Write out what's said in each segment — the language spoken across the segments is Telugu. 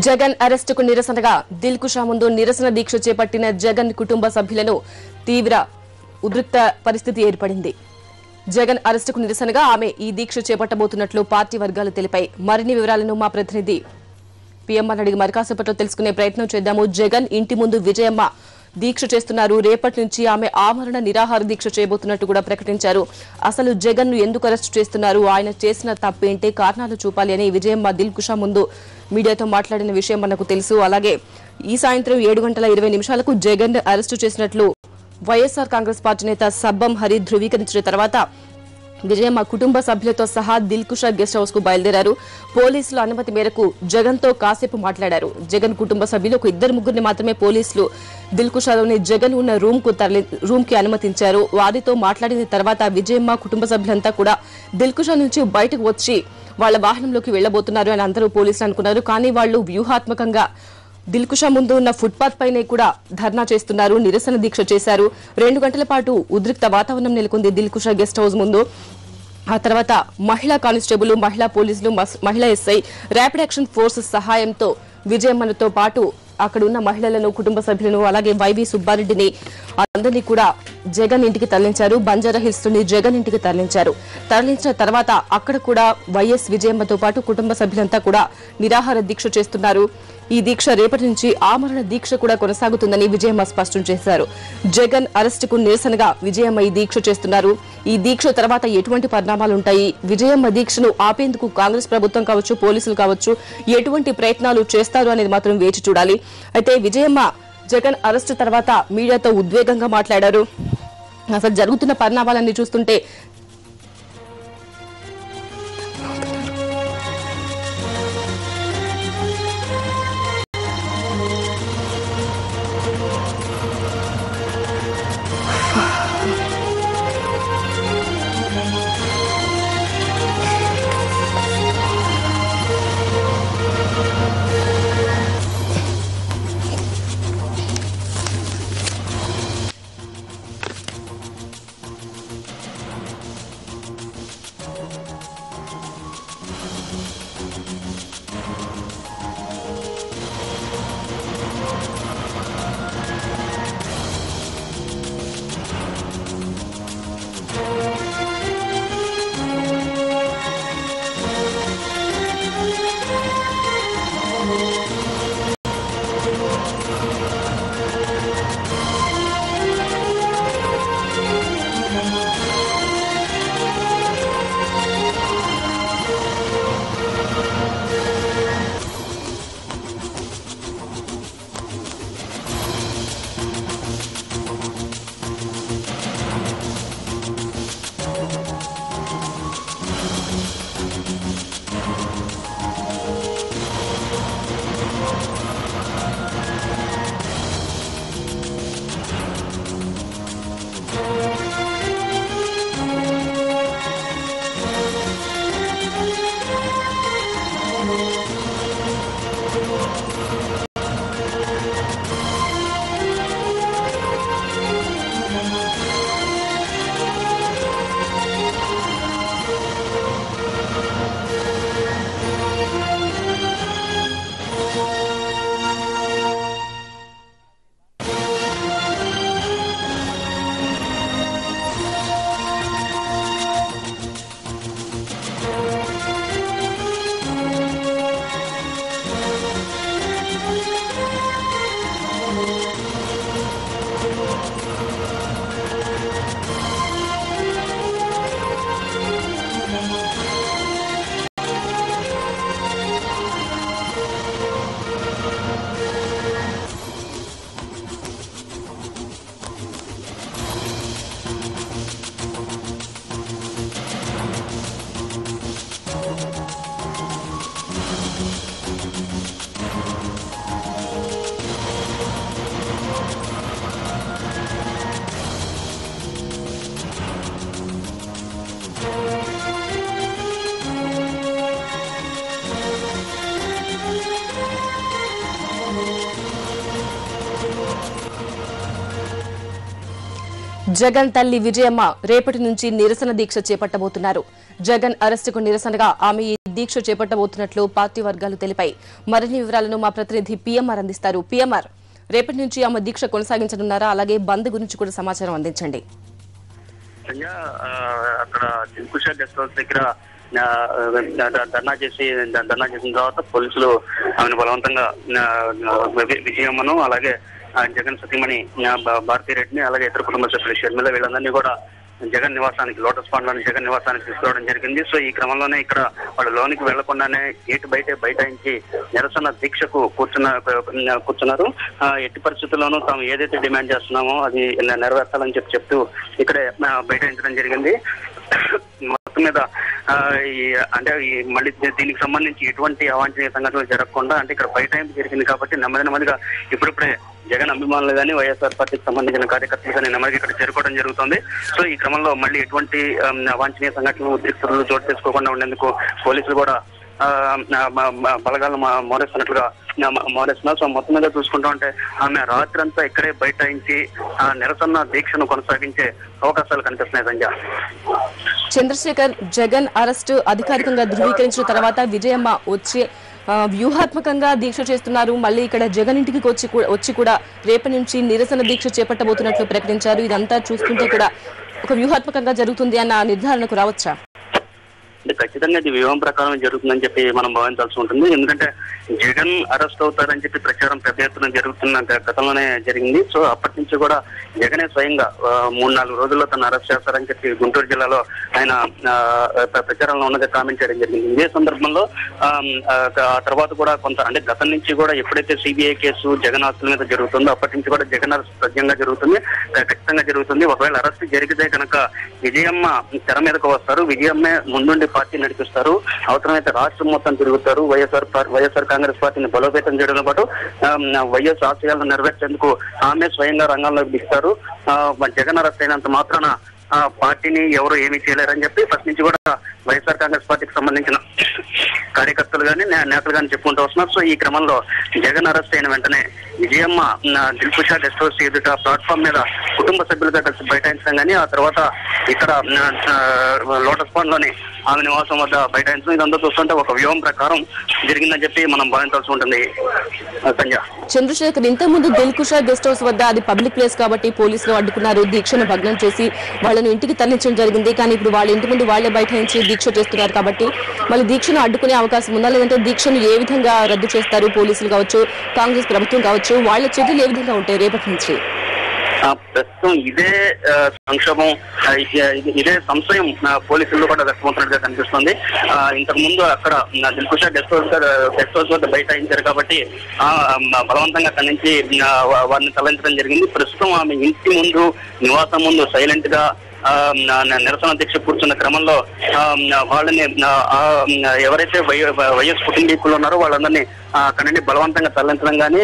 జగన్ అరెస్టుకు నిరసనగా దిల్కుషా ముందు నిరసన దీక్ష చేపట్టిన జగన్ కుటుంబ సభ్యులను తీవ్ర ఉద్రిక్త పరిస్థితి ఏర్పడింది. జగన్ అరెస్టుకు నిరసనగా ఆమె ఈ దీక్ష చేపట్టబోతున్నట్లు పార్టీ వర్గాలు తెలిపాయి. మరిన్ని వివరాలను మా ప్రతినిధి పిఎంఆర్ అడిగి మరికాసేపట్లో తెలుసుకునే ప్రయత్నం చేద్దాము. జగన్ ఇంటి ముందు విజయమ్మ దీక్ష చేస్తున్నారు. రేపటి నుంచి ఆమె ఆమరణ నిరాహార దీక్ష చేయబోతున్నట్టు కూడా ప్రకటించారు. అసలు జగన్ ను ఎందుకు అరెస్టు చేస్తున్నారు, ఆయన చేసిన తప్పేంటి, కారణాలు చూపాలి అని విజయమ్మ దిల్కుషా ముందు మీడియాతో మాట్లాడిన విషయం మనకు తెలుసు. అలాగే ఈ సాయంత్రం 7:20 జగన్ అరెస్టు చేసినట్లు వైఎస్ఆర్ కాంగ్రెస్ పార్టీ నేత సబ్బం హరి ధృవీకరించిన తర్వాత విజయమ్మ కుటుంబ సభ్యులతో సహా దిల్కుషా గెస్ట్ హౌస్ కు బయలుదేరారు. పోలీసుల అనుమతి మేరకు జగన్ తో కాసేపు మాట్లాడారు. జగన్ కుటుంబ సభ్యులు ఒక 2-3 మాత్రమే పోలీసులు దిల్కుషాలోని జగన్ ఉన్న రూమ్ కి అనుమతించారు. వారితో మాట్లాడిన తర్వాత విజయమ్మ కుటుంబ సభ్యులంతా కూడా దిల్కుషా నుంచి బయటకు వచ్చి వాళ్ల వాహనంలోకి వెళ్లబోతున్నారు అని అందరూ పోలీసులు అనుకున్నారు. కానీ వాళ్లు వ్యూహాత్మకంగా దిల్కుషా ముందు ఉన్న ఫుట్పాత్ పైనే కూడా ధర్నా చేస్తున్నారు, నిరసన దీక్ష చేశారు. 2 గంటల పాటు ఉద్రిక్త వాతావరణం నెలకొంది దిల్కుషా గెస్ట్ హౌస్ ముందు. ఆ తర్వాత మహిళా కానిస్టేబుల్, మహిళా పోలీసులు, మహిళా ఎస్ఐ, ర్యాపిడ్ యాక్షన్ ఫోర్స్ సహాయంతో విజయమ్మతో పాటు అక్కడ ఉన్న మహిళలను, కుటుంబ సభ్యులను, అలాగే వైవి సుబ్బారెడ్డిని అందరినీ కూడా జగన్ ఇంటికి తరలించారు. బంజారా హిల్స్ నుండి జగన్ ఇంటికి తరలించారు. తరలించిన తర్వాత అక్కడ కూడా వైఎస్ విజయమ్మతో పాటు కుటుంబ సభ్యులంతా కూడా నిరాహార దీక్ష చేస్తున్నారు. ఈ దీక్ష రేపటి నుంచి ఆమరణ దీక్ష కూడా కొనసాగుతుందని విజయమ్మ స్పష్టం చేశారు. జగన్ అరెస్టుకు నిరసనగా విజయమ్మ ఈ దీక్ష చేస్తున్నారు. ఈ దీక్ష తర్వాత ఎటువంటి పరిణామాలుంటాయి, విజయమ్మ దీక్షను ఆపేందుకు కాంగ్రెస్ ప్రభుత్వం కావచ్చు, పోలీసులు కావచ్చు ఎటువంటి ప్రయత్నాలు చేస్తారు అనేది మాత్రం వేచి చూడాలి. అయితే విజయమ్మ జగన్ అరెస్టు తర్వాత మీడియాతో ఉద్వేగంగా మాట్లాడారు. అసలు జరుగుతున్న పరిణామాలన్నీ చూస్తుంటే జగన్ తల్లి విజయమ్మ రేపటి నుంచి నిరసన దీక్ష చేపట్టబోతున్నారు. జగన్ అరెస్టుకు నిరసనగా ఆమె ఈ దీక్ష చేపట్టబోతున్నట్లు పార్టీ వర్గాలు తెలిపాయి. మరిన్ని వివరాలను మా ప్రతినిధి పిఎంఆర్ అందిస్తారు. పిఎంఆర్, రేపటి నుంచి ఆమె దీక్ష కొనసాగించనున్నారా? అలాగే బంద్ గురించి కూడా సమాచారం అందించండి. అక్కడ దిల్కుషా గెస్ట్ హౌస్ దగ్గర ధర్నా చేసిన తర్వాత పోలీసులు ఆమెను బలవంతంగా విజయమ్మను, అలాగే జగన్ సతీమణి భారతీ రెడ్డిని, అలాగే ఇతర కుటుంబ సభ్యులు షర్మిల వీళ్ళందరినీ కూడా జగన్ నివాసానికి, లోటస్ పాండ్ లోని జగన్ నివాసానికి తీసుకురావడం జరిగింది. సో ఈ క్రమంలోనే ఇక్కడ వాళ్ళు లోనికి వెళ్లకుండానే గేటు బయటాయించి నిరసన దీక్షకు కూర్చున్నారు. ఎట్టి పరిస్థితుల్లోనూ తాము ఏదైతే డిమాండ్ చేస్తున్నామో అది నెరవేర్చాలని చెప్తూ ఇక్కడే బయటాయించడం జరిగింది. మొత్తం మీద అంటే మళ్ళీ దీనికి సంబంధించి ఎటువంటి అవాంఛనీయ సంఘటనలు జరగకుండా అంటే ఇక్కడ బయటాయింపు జరిగింది కాబట్టి నెమ్మదిగా ఇప్పుడిప్పుడే జగన్ అభిమానులు కానీ వైఎస్ఆర్ పార్టీకి సంబంధించిన కార్యకర్తలు కానీ నెమ్మదిగా ఇక్కడ చేరుకోవడం జరుగుతుంది. సో ఈ క్రమంలో మళ్ళీ ఎటువంటి అవాంఛనీయ సంఘటనలు ఉద్రిక్తతలు చోటు చేసుకోకుండా ఉండేందుకు పోలీసులు కూడా బలగాలను మోరేస్తున్నారు. సో మొత్తం మీద చూసుకుంటా ఉంటే ఆమె రాత్రంతా ఇక్కడే బైఠాయించి నిరసన దీక్షను కొనసాగించే అవకాశాలు కనిపిస్తున్నాయి. సంజయ్, చంద్రశేఖర్, జగన్ అరెస్టు అధికారికంగా ధృవీకరించిన తర్వాత విజయమ్మ వచ్చి వ్యూహాత్మకంగా దీక్ష చేస్తున్నారు. మళ్ళీ ఇక్కడ జగన్ ఇంటికి వచ్చి కూడా రేపటి నుంచి నిరసన దీక్ష చేపట్టబోతున్నట్లు ప్రకటించారు. ఇదంతా చూస్తుంటే కూడా ఒక వ్యూహాత్మకంగా జరుగుతుంది అన్న నిర్ధారణకు రావచ్చా? ఖచ్చితంగా ఇది వ్యూహం ప్రకారం జరుగుతుందని చెప్పి మనం భావించాల్సి ఉంటుంది. ఎందుకంటే జగన్ అరెస్ట్ అవుతారని చెప్పి ప్రచారం పెద్ద ఎత్తున జరుగుతున్న గతంలోనే జరిగింది. సో అప్పటి నుంచి కూడా జగనే స్వయంగా 3-4 రోజుల్లో తను అరెస్ట్ చేస్తారని చెప్పి గుంటూరు జిల్లాలో ఆయన ప్రచారంలో ఉన్నది కామెంట్ చేయడం జరిగింది. ఇదే సందర్భంలో ఆ తర్వాత కూడా కొంత అంటే గతం నుంచి కూడా ఎప్పుడైతే సిబిఐ కేసు జగన్ ఆస్తుల మీద జరుగుతుందో అప్పటి నుంచి కూడా జగన్ అరెస్ట్ సత్యంగా జరుగుతుంది, ఖచ్చితంగా జరుగుతుంది. ఒకవేళ అరెస్ట్ జరిగితే కనుక విజయమ్మ తెర మీదకు వస్తారు. విజయమ్మే ముందుండి పార్టీ నడిపిస్తారు. అవసరమైతే రాష్ట్రం మొత్తం తిరుగుతారు. వైఎస్ఆర్ కాంగ్రెస్ పార్టీని బలోపేతం చేయడంతో పాటు వైఎస్ ఆశయాలను నెరవేర్చేందుకు ఆమె స్వయంగా రంగంలోకి దిస్తారు. జగన్ అరెస్ట్ అయినంత మాత్రాన పార్టీని ఎవరు ఏమీ చేయలేరని చెప్పి ఫస్ట్ నుంచి కూడా వైఎస్ఆర్ కాంగ్రెస్ పార్టీకి సంబంధించిన కార్యకర్తలు కానీ నేతలు కానీ చెప్పుకుంటూ వస్తున్నారు. సో ఈ క్రమంలో జగన్ అరెస్ట్ అయిన వెంటనే విజయమ్మ దిల్కుషా గెస్ట్ హౌస్ ఎదుట ప్లాట్ఫామ్ మీద కుటుంబ సభ్యులుగా కలిసి బైఠాయించడం కానీ ఆ తర్వాత ఇక్కడ లోటస్ పాండ్ లోని ఆమె నివాసం వద్ద బైఠాయించడం ఇదంతా చూస్తుంటే ఒక వ్యూహం ప్రకారం జరిగిందని చెప్పి మనం భావించాల్సి ఉంటుంది. సంజయ్, చంద్రశేఖర్, ఇంతకుముందు దిల్కుషా గెస్ట్ హౌస్ వద్ద అది పబ్లిక్ ప్లేస్ కాబట్టి పోలీసులు అడ్డుకున్నారు. దీక్షను భగ్నం చేసి వాళ్ళను ఇంటికి తరలించడం జరిగింది. కానీ ఇప్పుడు వాళ్ళ ఇంటి ముందు వాళ్లే బైఠాయించి దీక్ష చేస్తున్నారు కాబట్టి మళ్ళీ దీక్షను అడ్డుకునే అవకాశం ఉందా? లేదంటే దీక్షను ఏ విధంగా రద్దు చేస్తారు? పోలీసులు కావచ్చు, కాంగ్రెస్ ప్రభుత్వం కావచ్చు, వాళ్ళ చర్యలు ఏ విధంగా ఉంటాయి రేపటి నుంచి? ప్రస్తుతం ఇదే సంక్షోభం, ఇదే సంశయం పోలీసుల్లో కూడా వ్యక్తమవుతున్నట్టుగా కనిపిస్తుంది. ఇంతకు ముందు అక్కడ దిల్కుషా గెస్ట్ హౌస్ వద్ద బైఠాయించారు కాబట్టి బలవంతంగా అక్కడి నుంచి వారిని తరలించడం జరిగింది. ప్రస్తుతం ఆమె ఇంటి ముందు, నివాసం ముందు సైలెంట్ గా నిరసన దీక్ష కూర్చున్న క్రమంలో వాళ్ళని ఎవరైతే వైఎస్ కుటుంబీకులు ఉన్నారో వాళ్ళందరినీ అక్కడి నుండి బలవంతంగా తరలించడం కానీ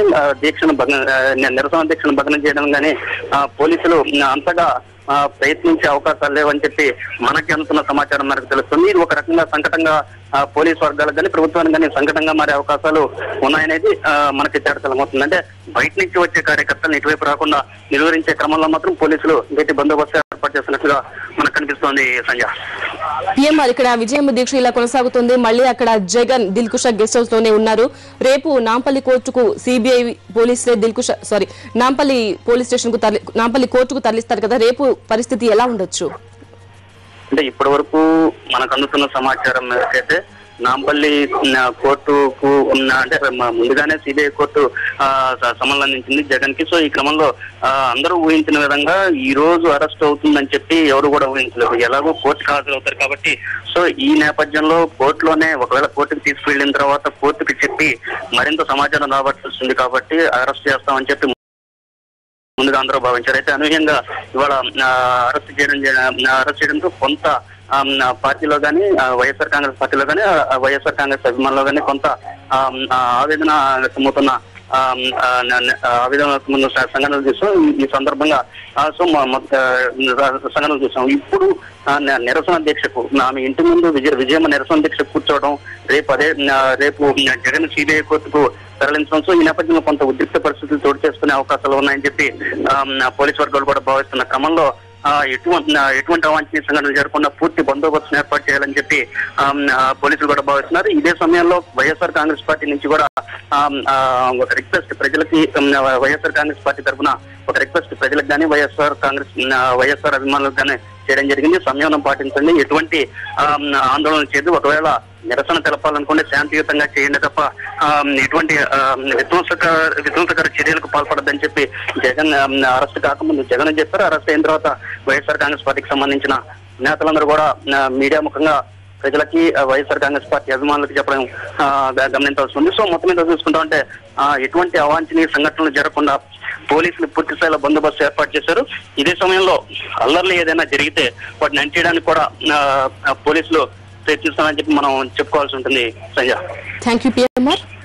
నిరసన దీక్షను భగ్నం చేయడం కానీ పోలీసులు అంతగా ప్రయత్నించే అవకాశాలు లేవని చెప్పి మనకి అందుతున్న సమాచారం మనకు తెలుస్తుంది. ఇది ఒక రకంగా సంకటంగా పోలీసు వర్గాలకు కానీ ప్రభుత్వానికి కానీ సంకటంగా మారే అవకాశాలు ఉన్నాయనేది మనకి తేటతెల్లమవుతుంది. అంటే బయట నుంచి వచ్చే కార్యకర్తలను ఇటువైపు రాకుండా నిలువరించే క్రమంలో మాత్రం పోలీసులు గట్టి బందోబస్తు ఏర్పాటు చేస్తున్నట్లుగా మనకు కనిపిస్తోంది. సంజయ్, పిఎంఆర్, ఇక్కడ విజయమ్మ దీక్ష ఇలా కొనసాగుతుంది. మళ్ళీ అక్కడ జగన్ దిల్కుషా గెస్ట్ హౌస్ లోనే ఉన్నారు. రేపు నాంపల్లి కోర్టుకు సిబిఐ పోలీసులే నాంపల్లి పోలీస్ స్టేషన్ కు నాంపల్లి కోర్టుకు తరలిస్తారు కదా, రేపు పరిస్థితి ఎలా ఉండొచ్చు? అంటే ఇప్పటి వరకు మనకు అందుతున్న సమాచారం మేరకైతే నాంపల్లి కోర్టుకు అంటే ముందుగానే సిబిఐ కోర్టు సమన్లు అందించింది జగన్ కి. సో ఈ క్రమంలో అందరూ ఊహించిన విధంగా ఈ రోజు అరెస్ట్ అవుతుందని చెప్పి ఎవరు కూడా ఊహించలేదు. ఎలాగో కోర్టుకు హాజరవుతారు కాబట్టి సో ఈ నేపథ్యంలో కోర్టులోనే ఒకవేళ కోర్టుకు తీసుకువెళ్లిన తర్వాత కోర్టుకు చెప్పి మరింత సమాచారం రాబట్టాల్సింది కాబట్టి అరెస్ట్ చేస్తామని చెప్పి ముందుగా అందరూ భావించారు. అయితే అనూహ్యంగా ఇవాళ అరెస్ట్ చేయడంతో కొంత పార్టీలో కానీ వైఎస్ఆర్ కాంగ్రెస్ పార్టీలో కానీ వైఎస్ఆర్ కాంగ్రెస్ అభిమానులు కానీ కొంత ఆవేదన వ్యక్తమవుతున్న సంఘటనలు చూసాం. ఈ సందర్భంగా సంఘటనలు చూసాం. ఇప్పుడు నిరసన దీక్షకు ఆమె ఇంటి ముందు విజయమ్మ నిరసన దీక్ష కూర్చోవడం, రేపు జగన్ సిబిఐ కోర్టుకు తరలించడం. సో ఈ నేపథ్యంలో కొంత ఉద్రిక్త పరిస్థితులు చోటు చేసుకునే అవకాశాలు ఉన్నాయని చెప్పి పోలీసు వర్గాలు కూడా భావిస్తున్న క్రమంలో ఎటువంటి అవాంఛనీయ సంఘటనలు జరగకుండా పూర్తి బందోబస్తును ఏర్పాటు చేయాలని చెప్పి పోలీసులు కూడా భావిస్తున్నారు. ఇదే సమయంలో వైఎస్ఆర్ కాంగ్రెస్ పార్టీ నుంచి కూడా ఒక రిక్వెస్ట్ ప్రజలకి, వైఎస్ఆర్ కాంగ్రెస్ పార్టీ తరఫున ఒక రిక్వెస్ట్ ప్రజలకు కానీ వైఎస్ఆర్ అభిమానులకు కానీ చేయడం జరిగింది. సంయమనం పాటించండి, ఎటువంటి ఆందోళన చేయదు, ఒకవేళ నిరసన తెలపాలనుకుంటే శాంతియుతంగా చేయండి తప్ప ఎటువంటి విధ్వంసకర చర్యలకు పాల్పడద్దని చెప్పి జగన్ అరెస్ట్ కాకముందు జగన్ చెప్పారు. అరెస్ట్ అయిన తర్వాత వైఎస్ఆర్ కాంగ్రెస్ పార్టీకి సంబంధించిన నేతలందరూ కూడా మీడియా ముఖంగా ప్రజలకి వైఎస్ఆర్ కాంగ్రెస్ పార్టీ అభిమానులకు చెప్పడం గమనించాల్సి ఉంది. సో మొత్తం మీద చూసుకుంటా ఉంటే ఎటువంటి అవాంఛనీయ సంఘటనలు జరగకుండా పోలీసులు పూర్తి స్థాయిలో బందోబస్తు ఏర్పాటు చేశారు. ఇదే సమయంలో అల్లర్లు ఏదైనా జరిగితే వాటిని అంటేయడానికి కూడా పోలీసులు ప్రయత్నిస్తామని చెప్పి మనం చెప్పుకోవాల్సి ఉంటుంది. Sanjay, thank you PMR.